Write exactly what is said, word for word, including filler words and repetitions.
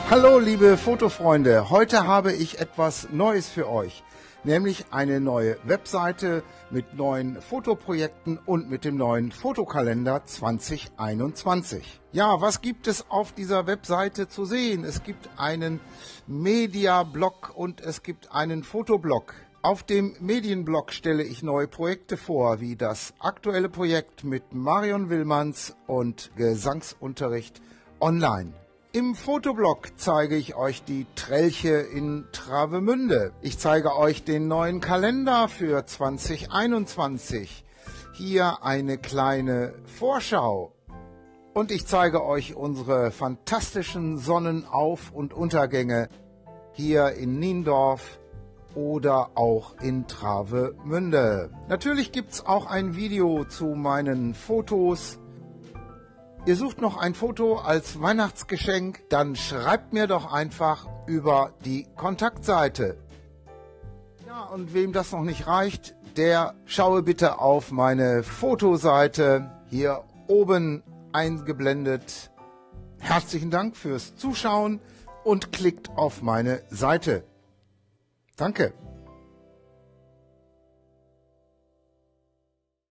Hallo liebe Fotofreunde, heute habe ich etwas Neues für euch, nämlich eine neue Webseite mit neuen Fotoprojekten und mit dem neuen Fotokalender zwanzig einundzwanzig. Ja, was gibt es auf dieser Webseite zu sehen? Es gibt einen Media-Blog und es gibt einen Fotoblog. Auf dem Medienblog stelle ich neue Projekte vor, wie das aktuelle Projekt mit Marion Willmanns und Gesangsunterricht online. Im Fotoblog zeige ich euch die Trelche in Travemünde. Ich zeige euch den neuen Kalender für zwanzig einundzwanzig. Hier eine kleine Vorschau. Und ich zeige euch unsere fantastischen Sonnenauf- und Untergänge hier in Niendorf oder auch in Travemünde. Natürlich gibt's auch ein Video zu meinen Fotos. Ihr sucht noch ein Foto als Weihnachtsgeschenk, dann schreibt mir doch einfach über die Kontaktseite. Ja, und wem das noch nicht reicht, der schaue bitte auf meine Fotoseite, hier oben eingeblendet. Herzlichen Dank fürs Zuschauen und klickt auf meine Seite. Danke.